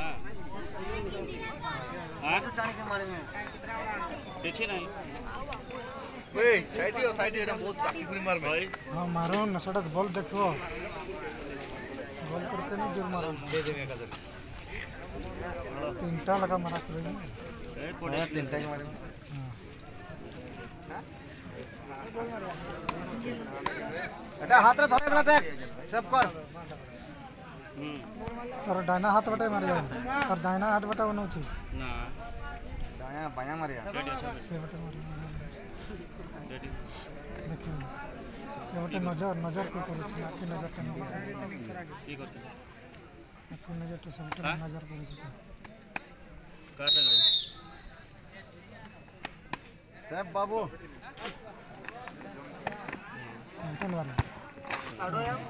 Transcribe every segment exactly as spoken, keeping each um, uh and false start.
हां टाणी के मारे में देखिए नहीं ओए साइड ही साइड ही बहुत ताकत मार भाई हां मारो नसड़ा बॉल देखो बॉल करते नहीं जोर मारो दे देंगे का तीनटा लगा मारा करेंगे ए पड़े तीनटा के मारे बेटा हाथ रे धरे गला देख सब कर हम्म तोर डायना हाथ बटे मार जाए और दाहिना हाथ बटे बनो छी ना दाया बाया मारिया से बटे मार देखिए ये बटे नजर नजर को करू छी आखी नजर कन की करते आखी नजर तो सब बटे नजर करू छी का लग रहा सब बाबू संतन वाला आडो या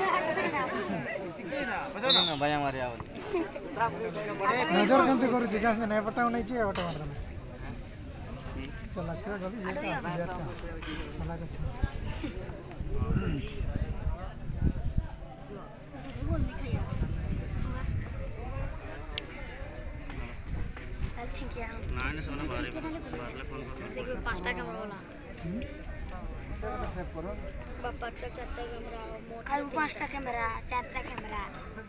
बजा ना बाया मारिया नजर कंते करू छी जाने नहीं पटाव नहीं छी बटे मार चला के गली ये का चला के ना ने सोना बारे बारे फोन कर देखो पांचटा कैमरा वाला सेव करो बापा का चारटा कैमरा खाली पांचटा कैमरा चारटा कैमरा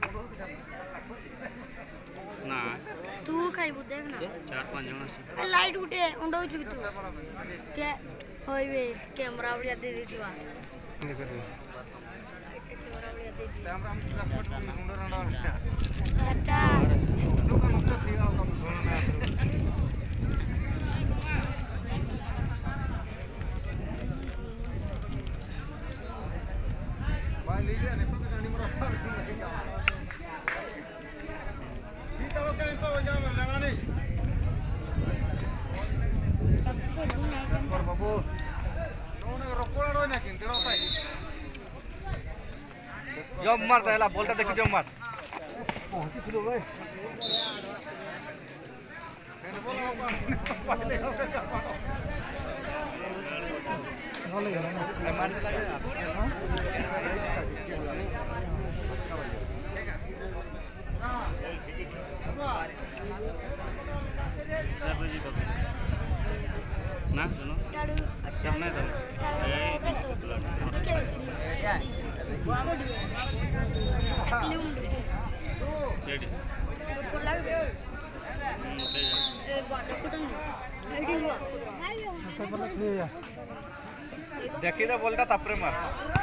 ना तू खाइबू देख ना चार पांच जन से लाइट उठे उंडो छु तू के होइबे कैमरा बढ़िया दे देतिवा देखो कैमरा बढ़िया दे दी कैमरा हम ट्रांसपोर्ट मुंडो रंडा चारटा दुकान उत्ते थी हम सोना भाई ले लिया नहीं तो गाड़ी मेरा फाड़ नहीं जा तीन लोग का तो जा लेना नहीं पर बाबू नोने रोकोड़ो ना किंतु रो भाई जब मारता है ला बोलता देखि जब मार पहुंची थी भाई मैंने बोला पहले हो गया बोले यार मार लगा ना सुनो सब नहीं तो रेडी देखी तो बोलता तपरे मार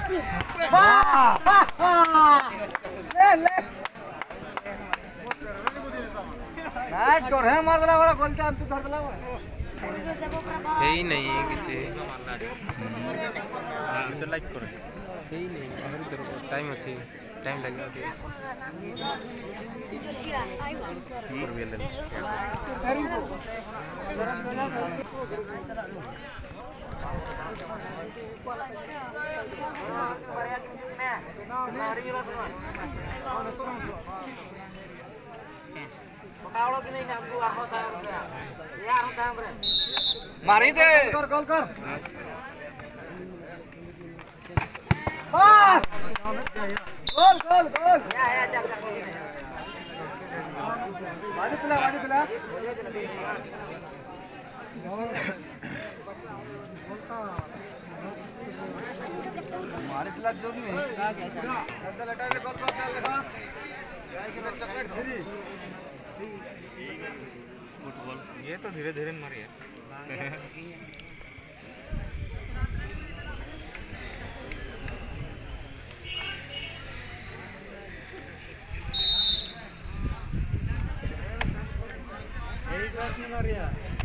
डर है मारला वाला गोल का अंत धर दला हेई नहीं किछि हम तो लाइक करे हेई नहीं हमर तो टाइम अछि टाइम लगे और भी ले मारी दे कर गोल कर बस गोल गोल गोल बाजू तुला बाजू तुला मारी तुला जोर नहीं ऐसा लटा के गोल कर चल देखा गाय की चक्कर फिरी फुटबॉल ये तो धीरे धीरे मारी है यही बात नहीं मारिया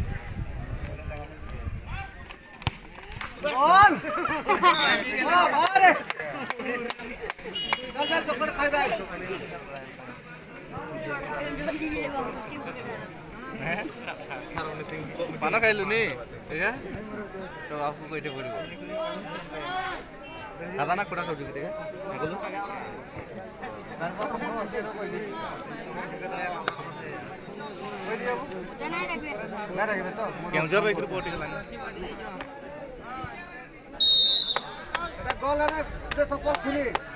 बॉल वाह मारे चल चल चक्कर खाई दे पाना खाइलु नी ठीक है तो आपको कइटे पड़िबो दादा ना कुडा खाउ ठीक है बोलू ना रखबे तो केउजर रखबे पोटी लाग এটা গোল না এটা সকল খুলি